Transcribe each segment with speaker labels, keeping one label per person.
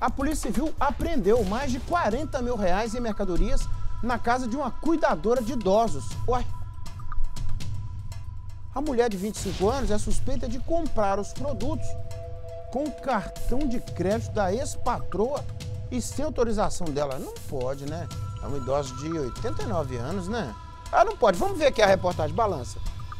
Speaker 1: A Polícia Civil apreendeu mais de 40 mil reais em mercadorias na casa de uma cuidadora de idosos. Uai! A mulher de 25 anos é suspeita de comprar os produtos com o cartão de crédito da ex-patroa e sem autorização dela. Não pode, né? É uma idosa de 89 anos, né? Ah, não pode. Vamos ver aqui a reportagem. Balança.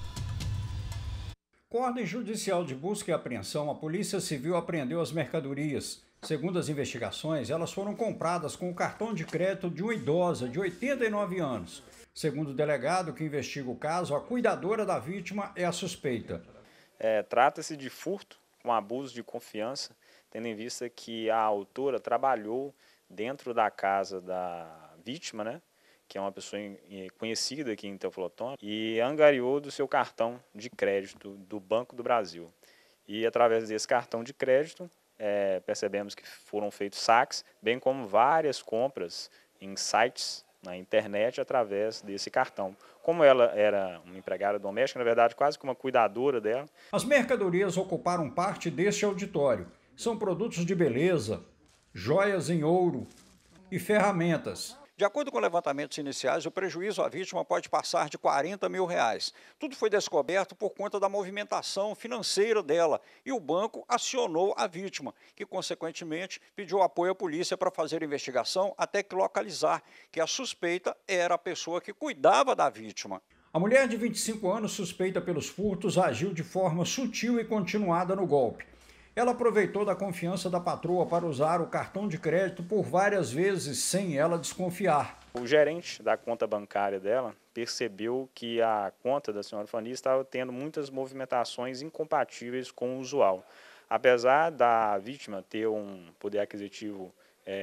Speaker 2: Com ordem judicial de busca e apreensão, a Polícia Civil apreendeu as mercadorias. Segundo as investigações, elas foram compradas com o cartão de crédito de uma idosa de 89 anos. Segundo o delegado que investiga o caso, a cuidadora da vítima é a suspeita.
Speaker 3: Trata-se de furto com abuso de confiança, tendo em vista que a autora trabalhou dentro da casa da vítima, né, que é uma pessoa conhecida aqui em Teoflotone, e angariou do seu cartão de crédito do Banco do Brasil. E através desse cartão de crédito, percebemos que foram feitos saques, bem como várias compras em sites na internet através desse cartão. Como ela era uma empregada doméstica, na verdade quase que uma cuidadora dela.
Speaker 2: As mercadorias ocuparam parte deste auditório. São produtos de beleza, joias em ouro e ferramentas.
Speaker 4: De acordo com levantamentos iniciais, o prejuízo à vítima pode passar de 40 mil reais. Tudo foi descoberto por conta da movimentação financeira dela e o banco acionou a vítima, que consequentemente pediu apoio à polícia para fazer a investigação até que localizar que a suspeita era a pessoa que cuidava da vítima.
Speaker 2: A mulher de 25 anos, suspeita pelos furtos, agiu de forma sutil e continuada no golpe. Ela aproveitou da confiança da patroa para usar o cartão de crédito por várias vezes, sem ela desconfiar.
Speaker 3: O gerente da conta bancária dela percebeu que a conta da senhora Fani estava tendo muitas movimentações incompatíveis com o usual. Apesar da vítima ter um poder aquisitivo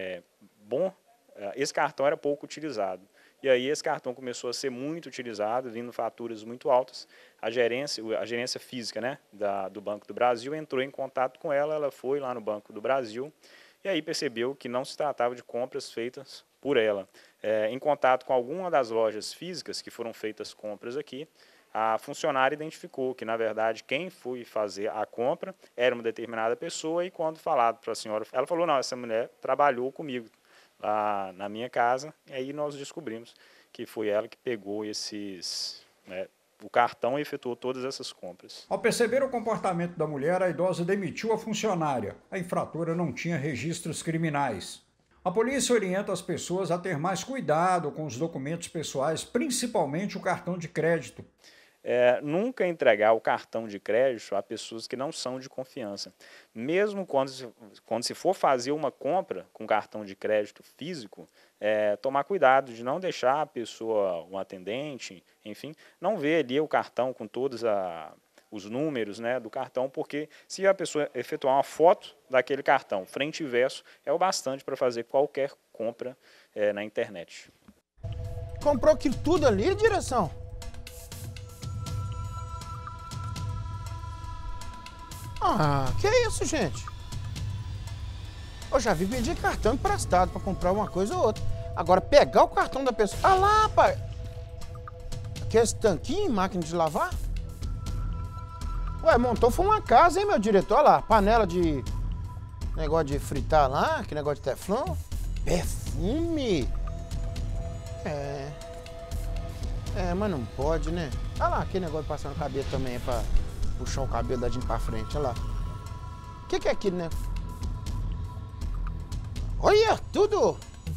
Speaker 3: bom, esse cartão era pouco utilizado. E aí esse cartão começou a ser muito utilizado, vindo faturas muito altas. A gerência física, né, do Banco do Brasil entrou em contato com ela, ela foi lá no Banco do Brasil e aí percebeu que não se tratava de compras feitas por ela. Em contato com alguma das lojas físicas que foram feitas compras aqui, a funcionária identificou que, na verdade, quem foi fazer a compra era uma determinada pessoa e quando falado para a senhora, ela falou, não, essa mulher trabalhou comigo lá na minha casa, e aí nós descobrimos que foi ela que pegou o cartão e efetuou todas essas compras.
Speaker 2: Ao perceber o comportamento da mulher, a idosa demitiu a funcionária. A infratora não tinha registros criminais. A polícia orienta as pessoas a ter mais cuidado com os documentos pessoais, principalmente o cartão de crédito.
Speaker 3: Nunca entregar o cartão de crédito a pessoas que não são de confiança. Mesmo quando se for fazer uma compra com cartão de crédito físico, tomar cuidado de não deixar a pessoa, um atendente, enfim, não ver ali o cartão com todos os números, né, do cartão, porque se a pessoa efetuar uma foto daquele cartão, frente e verso, é o bastante para fazer qualquer compra na internet.
Speaker 1: Comprou aquilo tudo ali, direção? Ah, que isso, gente? Eu já vi pedir cartão emprestado para comprar uma coisa ou outra. Agora, pegar o cartão da pessoa... Ah lá, pai! Aquele tanquinho, máquina de lavar? Ué, montou foi uma casa, hein, meu diretor? Olha lá, panela de... negócio de fritar lá, que negócio de teflon. Perfume! Mas não pode, né? Olha lá, aquele negócio de passar no cabelo também é pra... puxar o cabelo dadinho pra frente, olha lá. O que é aquilo, né? Olha, tudo!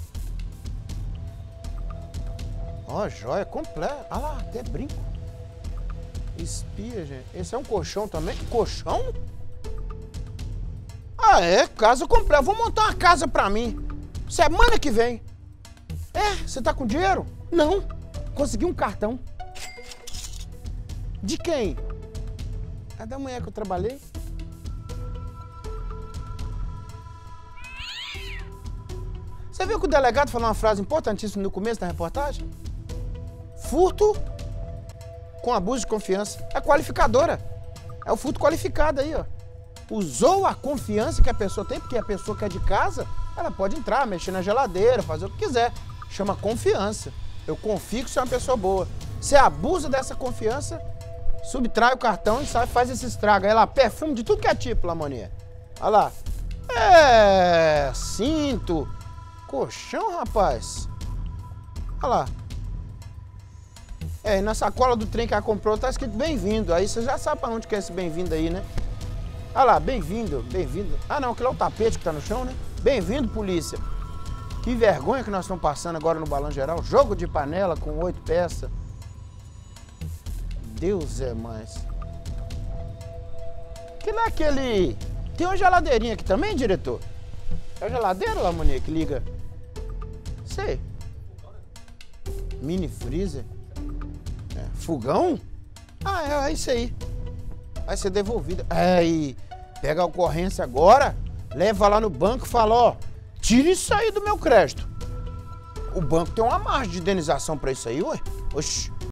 Speaker 1: Ó, joia completa. Olha lá, até brinco. Espia, gente. Esse é um colchão também? Colchão? Ah, casa completa. Vou montar uma casa pra mim. Semana que vem. Você tá com dinheiro? Não. Consegui um cartão. De quem? É da manhã que eu trabalhei. Você viu que o delegado falou uma frase importantíssima no começo da reportagem? Furto com abuso de confiança. É qualificadora. É o furto qualificado aí, ó. Usou a confiança que a pessoa tem, porque a pessoa que é de casa, ela pode entrar, mexer na geladeira, fazer o que quiser. Chama confiança. Eu confio que você é uma pessoa boa. Você abusa dessa confiança, subtrai o cartão e sai, faz esse estrago. Aí lá, perfume de tudo que é tipo, Lamonier. Olha lá. Sim. Santo! Colchão, rapaz. Olha lá. É, e na sacola do trem que ela comprou tá escrito bem-vindo. Aí você já sabe pra onde que é esse bem-vindo aí, né? Olha lá, bem-vindo, bem-vindo. Ah, não, aquele é o tapete que tá no chão, né? Bem-vindo, polícia. Que vergonha que nós estamos passando agora no Balanço Geral. Jogo de panela com 8 peças. Deus é mais. Que lá é aquele... Tem uma geladeirinha aqui também, diretor? É a geladeira lá, Monique, que liga. Sei. Mini freezer. É, fogão? Ah, é isso aí. Vai ser devolvida. Aí, pega a ocorrência agora, leva lá no banco e fala, ó, tira isso aí do meu crédito. O banco tem uma margem de indenização pra isso aí, ué. Oxi.